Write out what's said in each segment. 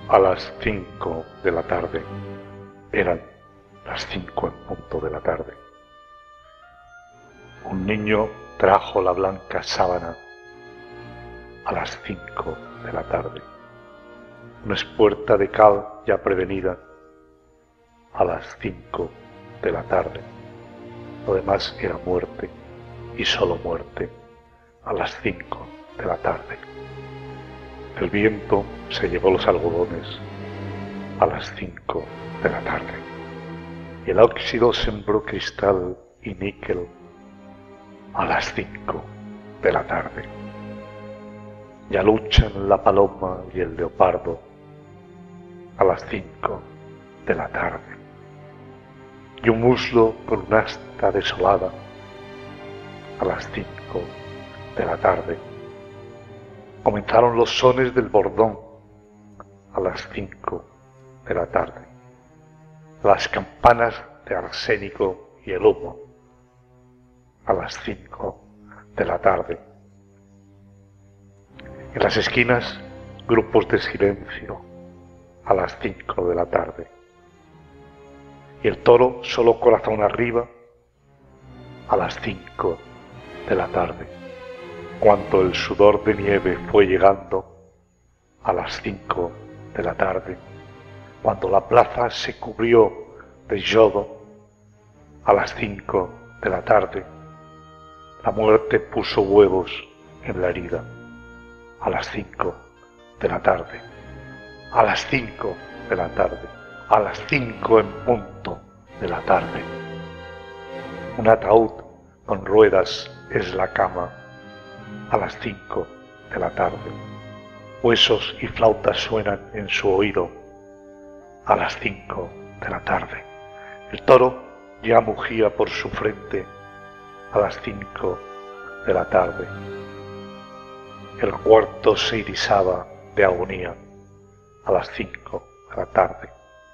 A las 5 de la tarde. Eran las 5 en punto de la tarde. Un niño trajo la blanca sábana a las 5 de la tarde. Una espuerta de cal ya prevenida a las 5 de la tarde. Lo demás era muerte y solo muerte a las 5 de la tarde. El viento se llevó los algodones a las 5 de la tarde. Y el óxido sembró cristal y níquel a las 5 de la tarde. Ya luchan la paloma y el leopardo a las 5 de la tarde. Y un muslo con un asta desolada a las 5 de la tarde. Comenzaron los sones del bordón a las 5 de la tarde. Las campanas de arsénico y el humo a las 5 de la tarde. En las esquinas, grupos de silencio a las 5 de la tarde. Y el toro solo corazón arriba a las 5 de la tarde. Cuando el sudor de nieve fue llegando a las 5 de la tarde. Cuando la plaza se cubrió de yodo a las 5 de la tarde. La muerte puso huevos en la herida a las 5 de la tarde. A las 5 de la tarde. A las 5 en punto de la tarde. Un ataúd con ruedas es la cama a las 5 de la tarde. Huesos y flautas suenan en su oído a las 5 de la tarde. El toro ya mugía por su frente a las 5 de la tarde. El cuarto se irisaba de agonía a las 5 de la tarde.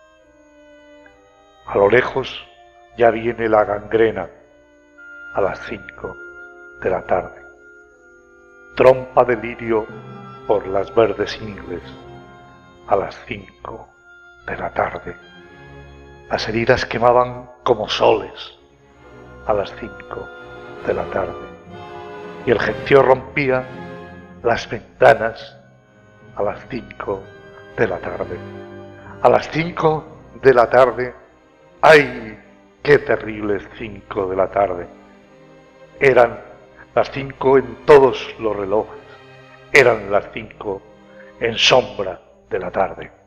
A lo lejos ya viene la gangrena a las 5 de la tarde. Trompa de lirio por las verdes ingles a las 5 de la tarde. Las heridas quemaban como soles a las 5 de la tarde. Y el gentío rompía las ventanas a las 5 de la tarde. A las 5 de la tarde. ¡Ay! ¡Qué terribles 5 de la tarde! Eran las 5 en todos los relojes. Eran las 5 en sombra de la tarde.